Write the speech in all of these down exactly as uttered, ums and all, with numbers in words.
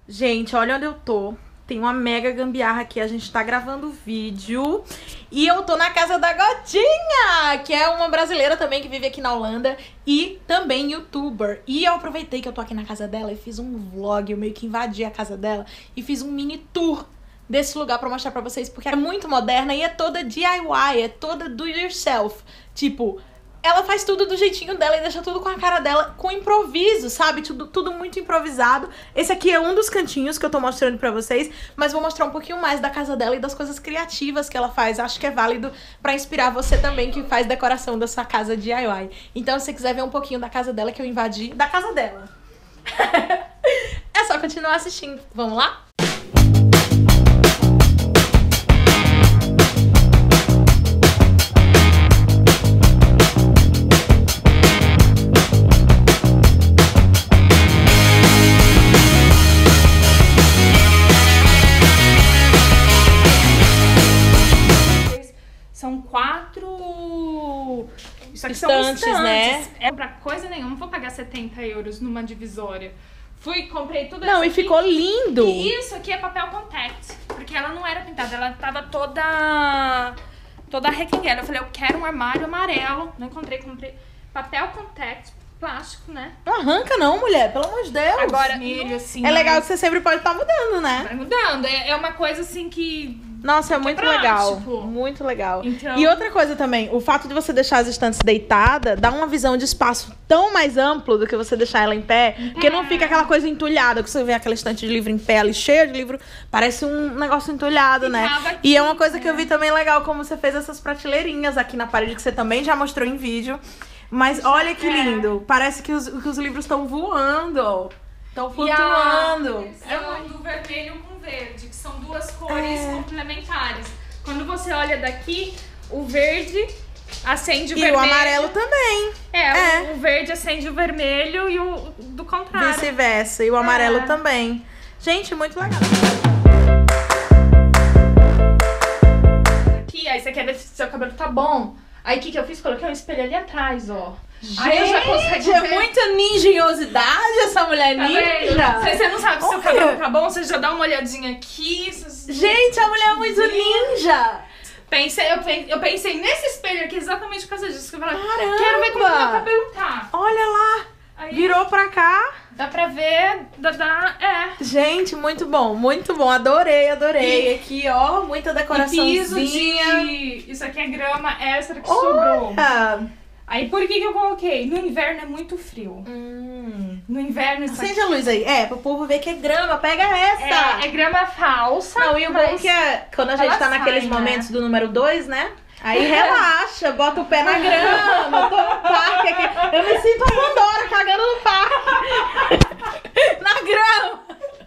Gente, olha onde eu tô. Tem uma mega gambiarra aqui. A gente tá gravando vídeo. E eu tô na casa da Gotinha, que é uma brasileira também que vive aqui na Holanda. E também youtuber. E eu aproveitei que eu tô aqui na casa dela e fiz um vlog. Eu meio que invadi a casa dela e fiz um mini tour desse lugar pra mostrar pra vocês. Porque é muito moderna e é toda D I Y. É toda do yourself. Tipo... ela faz tudo do jeitinho dela e deixa tudo com a cara dela, com improviso, sabe? Tudo, tudo muito improvisado. Esse aqui é um dos cantinhos que eu tô mostrando pra vocês, mas vou mostrar um pouquinho mais da casa dela e das coisas criativas que ela faz. Acho que é válido pra inspirar você também que faz decoração da sua casa D I Y. Então, se você quiser ver um pouquinho da casa dela que eu invadi, da casa dela. É só continuar assistindo. Vamos lá? São quatro Isso aqui estantes, são estantes, né? É pra coisa nenhuma, não vou pagar setenta euros numa divisória. Fui, comprei tudo Não, isso e aqui. ficou lindo! E isso aqui é papel contact, porque ela não era pintada, ela tava toda toda requenguela. Eu falei, eu quero um armário amarelo. Não encontrei, comprei papel contact, plástico, né? Não arranca não, mulher, pelo amor de Deus. Agora, milho, assim... É legal que você sempre pode estar mudando, né? Vai mudando, é, é uma coisa assim que... Nossa, é muito prático. legal. Muito legal. Então... E outra coisa também, o fato de você deixar as estantes deitadas dá uma visão de espaço tão mais amplo do que você deixar ela em pé, Em porque pé. não fica aquela coisa entulhada, que você vê aquela estante de livro em pé ali, cheia de livro, parece um negócio entulhado, né? Aqui, E é uma coisa que eu né? vi também legal, como você fez essas prateleirinhas aqui na parede, que você também já mostrou em vídeo. Mas olha que É. lindo, parece que os, que os livros estão voando, estão E flutuando. a- É do vermelho com verde, que são duas cores É. complementares. Quando você olha daqui, o verde acende o E vermelho. o amarelo também. É, É. O, o verde acende o vermelho e o do contrário. Vice-versa. E o amarelo É. também. Gente, muito legal. Aqui, aí você quer ver se seu cabelo tá bom. Aí o que, que eu fiz? Coloquei um espelho ali atrás, ó. Gente, Aí eu já consigo é ver. muita ninjinhosidade essa mulher Tá vendo? ninja. Se você não sabe se seu Olha. cabelo tá bom, você já dá uma olhadinha aqui. Você... Gente, a mulher é muito ninja. Pensei, eu, pensei, eu pensei nesse espelho aqui exatamente por causa disso. Que eu falei, Caramba. quero ver como meu cabelo tá. Olha lá. Aí Virou pra cá. dá pra ver, dá, dá, é. Gente, muito bom, muito bom. Adorei, adorei. E- Aqui, ó, muita E decoraçãozinha. piso de... Isso aqui é grama extra que sobrou. Olha. Aí por que que eu coloquei? No inverno é muito frio. Hum. No inverno isso aqui Acende a luz aí. É, pro povo ver que é grama. Pega essa. é, é grama falsa. Não, e o bom mas- que é quando a gente ela tá naqueles sai, né? momentos do número dois, né? Aí relaxa, bota o pé na grama, tô no parque aqui. Eu me sinto a Pandora cagando no parque. Na grama.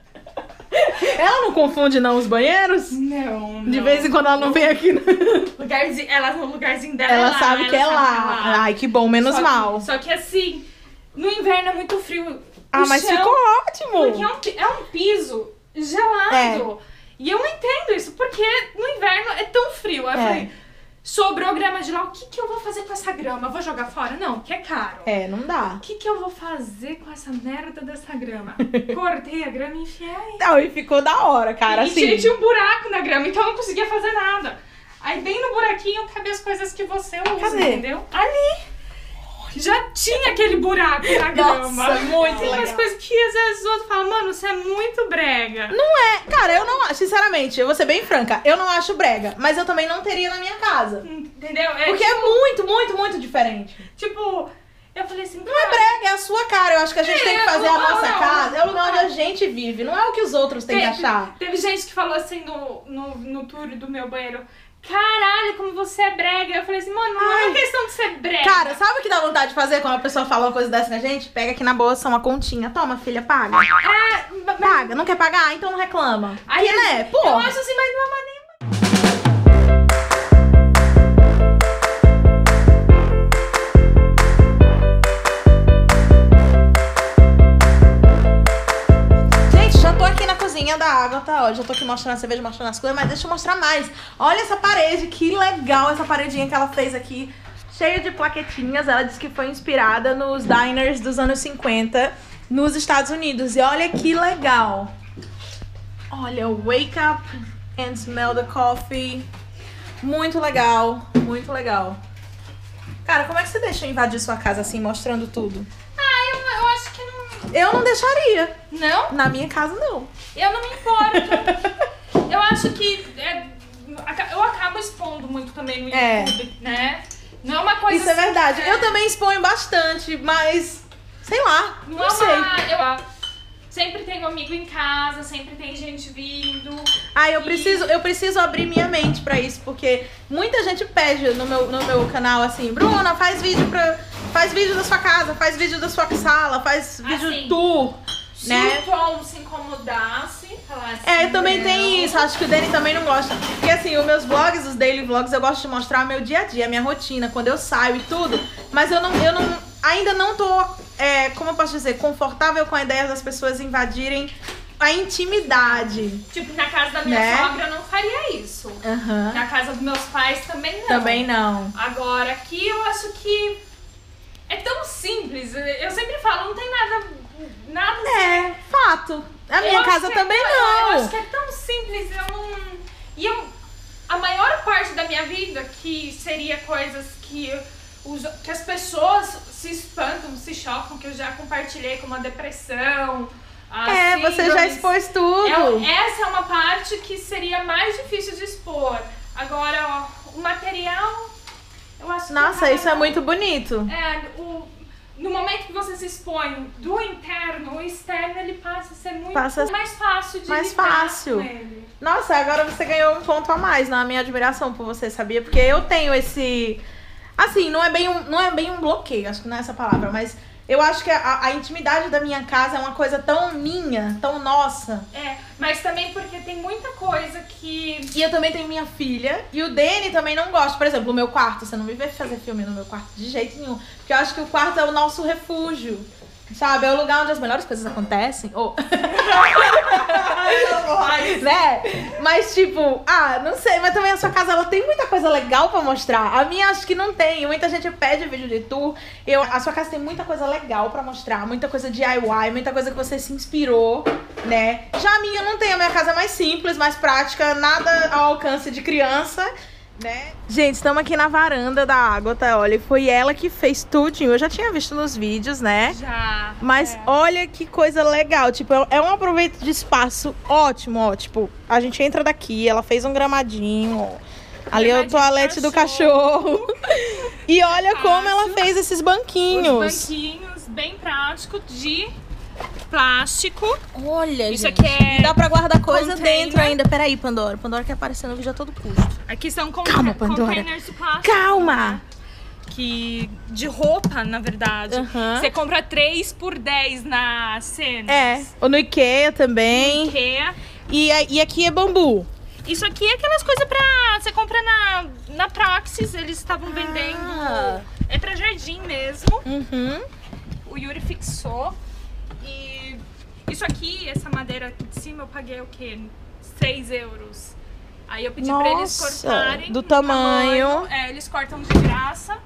Ela não confunde não os banheiros? Não, não. De vez em quando ela não vem aqui. Lugarzinho, ela no lugarzinho dela Ela é lá, sabe que é sabe lá. Ai, que bom, menos Só que- mal. Só que assim, no inverno é muito frio. Ah, O mas chão- ficou ótimo. Porque é um, pi- é um piso gelado. E eu não entendo isso, porque no inverno é tão frio. Aí eu É. falei, sobrou grama de lá, o que, que eu vou fazer com essa grama? Eu vou jogar fora? Não, que é caro. É, não dá. O que, que eu vou fazer com essa merda dessa grama? Cortei a grama e enfiei. Não, e ficou da hora, cara, e assim. tinha, tinha um buraco na grama, então eu não conseguia fazer nada. Aí bem no buraquinho cabe as coisas que você usa, Cadê? entendeu? Ali! Já tinha aquele buraco na grama. Nossa, muito Tem umas legal. coisas que às vezes os outros falam, mano, você é muito brega. Não é, cara, eu não acho, sinceramente, eu vou ser bem franca, eu não acho brega, mas eu também não teria na minha casa. Entendeu? É, Porque é muito, muito, muito diferente. tipo, eu falei assim, Não é brega, é a sua cara. Eu acho que a gente É, tem que fazer a não, nossa não, casa. É o lugar não. onde a gente vive, não é o que os outros têm que Teve, achar. teve gente que falou assim no, no, no tour do meu banheiro, caralho, como você é brega. Eu falei assim, mano, não é Ai. uma questão de ser brega. Cara, sabe o que dá vontade de fazer quando a pessoa fala uma coisa dessa com a gente? Pega aqui na bolsa uma continha. Toma, filha, paga. é, mas- Paga. Não quer pagar? Então não reclama. Aí, que, né? Pô. Eu acho assim, mas não é maneira. Gente, já tô aqui na cozinha da Agatha, ó. Já tô aqui mostrando a cerveja, mostrando as coisas, mas deixa eu mostrar mais. Olha essa parede, que legal essa paredinha que ela fez aqui. Cheia de plaquetinhas. Ela disse que foi inspirada nos diners dos anos cinquenta nos Estados Unidos. E olha que legal. Olha, wake up and smell the coffee. Muito legal, muito legal. Cara, como é que você deixa eu invadir sua casa assim, mostrando tudo? Ah, eu, eu acho que não... Eu não deixaria. Não? Na minha casa, não. Eu não me importo. Eu acho que é, eu acabo expondo muito também no YouTube, é. né? Não é uma coisa Isso é assim, verdade. É... Eu também exponho bastante, mas... Sei lá, não, não sei. Uma, eu sempre tenho amigo em casa, sempre tem gente vindo. Ah, eu e... preciso, eu preciso abrir minha mente pra isso, porque muita gente pede no meu, no meu canal assim, Bruna, faz vídeo pra, faz vídeo da sua casa, faz vídeo da sua sala, faz vídeo assim, tour, se né? o Tom se incomodasse, falasse É, também não. tem isso, acho que o Dani também não gosta. Porque assim, os meus vlogs, os daily vlogs, eu gosto de mostrar o meu dia a dia, a minha rotina, quando eu saio e tudo, mas eu não, eu não ainda não tô... É, como eu posso dizer, confortável com a ideia das pessoas invadirem a intimidade. Tipo, na casa da minha né? sogra eu não faria isso. Uhum. Na casa dos meus pais também não. Também não. Agora, aqui eu acho que é tão simples. Eu sempre falo, não tem nada... nada É, fato. A minha casa também é, não. Eu acho que é tão simples, eu não... E eu... A maior parte da minha vida, que seria coisas que... Os, que as pessoas se espantam, se chocam, que eu já compartilhei, como a depressão, a É, você já síndromes. expôs tudo. É, essa é uma parte que seria mais difícil de expor. Agora, ó, o material, eu acho que... Nossa, isso é muito bonito. É, o, no momento que você se expõe do interno, o externo, ele passa a ser muito Passa mais fácil de mais lidar fácil. com ele. Nossa, agora você ganhou um ponto a mais na minha admiração por você, sabia? Porque eu tenho esse... Assim, não é bem um, não é bem um bloqueio, acho que não é essa palavra, mas eu acho que a, a intimidade da minha casa é uma coisa tão minha, tão nossa. É, mas também porque tem muita coisa que... E eu também tenho minha filha, e o Dani também não gosta. Por exemplo, o meu quarto, você não me vê fazer filme no meu quarto de jeito nenhum. Porque eu acho que o quarto é o nosso refúgio, sabe? É o lugar onde as melhores coisas acontecem. Oh. Né? Mas tipo, ah, não sei, mas também a sua casa ela tem muita coisa legal pra mostrar. A minha acho que não tem. Muita gente pede vídeo de tour. Eu, a sua casa tem muita coisa legal pra mostrar, muita coisa D I Y, muita coisa que você se inspirou, né? Já a minha não tem, a minha casa é mais simples, mais prática, nada ao alcance de criança, né? Gente, estamos aqui na varanda da Ágota, olha, foi ela que fez tudinho. Eu já tinha visto nos vídeos, né? Já. Mas é. olha que coisa legal, tipo, é um aproveito de espaço ótimo, ó, tipo, a gente entra daqui, ela fez um gramadinho, ó. Ali é o toalete do cachorro. E olha Fácil. como ela fez esses banquinhos. Os banquinhos bem práticos de plástico. Olha, Isso gente. aqui é E dá pra guardar coisa container. dentro ainda. Peraí, Pandora. Pandora quer aparecer no vídeo a todo custo. Aqui são con Calma, Pandora. containers de plástico. Calma! Que de roupa, na verdade. Uhum. Você compra três por dez na Cenas. É, ou no Ikea também. Ikea. E, e aqui é bambu. Isso aqui é aquelas coisas pra... Você compra na, na Praxis, eles estavam vendendo. Ah. É pra jardim mesmo. Uhum. O Yuri fixou. E isso aqui, essa madeira aqui de cima, eu paguei o quê? seis euros. Aí eu pedi Nossa, pra eles cortarem. do no tamanho. É, eles cortam de graça.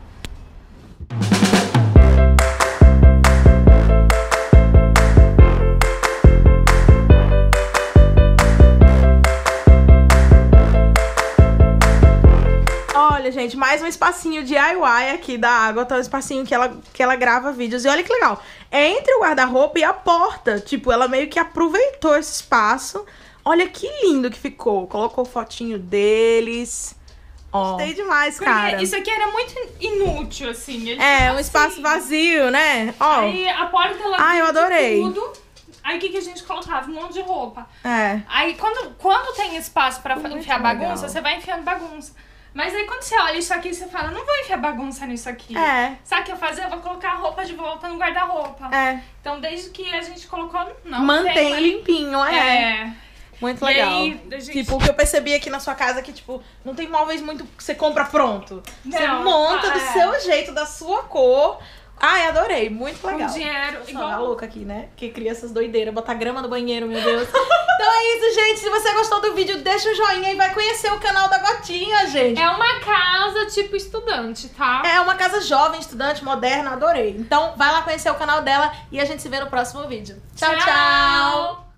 Olha, gente, mais um espacinho D I Y aqui da Ágota, um espacinho que ela, que ela grava vídeos. E olha que legal, é entre o guarda-roupa e a porta. Tipo, ela meio que aproveitou esse espaço. Olha que lindo que ficou. Colocou fotinho deles. Ó. Gostei demais, cara. Porque isso aqui era muito inútil, assim. Ele É, tava um espaço assim. vazio, né? Ó. Aí a porta, ela Ah, eu tinha de adorei. tudo. Aí o que, que a gente colocava? Um monte de roupa. É. Aí quando, quando tem espaço pra Muito enfiar bagunça, legal. você vai enfiando bagunça. Mas aí quando você olha isso aqui, você fala, não vou enfiar bagunça nisso aqui. É. Sabe o que eu vou fazer? Eu vou colocar a roupa de volta no guarda-roupa. É. Então desde que a gente colocou, não Mantém tem mais- limpinho, é. É. Muito E legal. aí, a gente- Tipo, o que eu percebi aqui na sua casa é que, tipo, não tem móveis muito que você compra pronto. Você Não, monta do é. seu jeito, da sua cor. Ai, adorei. Muito legal. Com dinheiro, Só igual- a louca aqui, né? Que cria essas doideiras. Botar grama no banheiro, meu Deus. Então é isso, gente. Se você gostou do vídeo, deixa o joinha e vai conhecer o canal da Gotinha, gente. É uma casa tipo estudante, tá? É uma casa jovem, estudante, moderna. Adorei. Então vai lá conhecer o canal dela e a gente se vê no próximo vídeo. Tchau, tchau.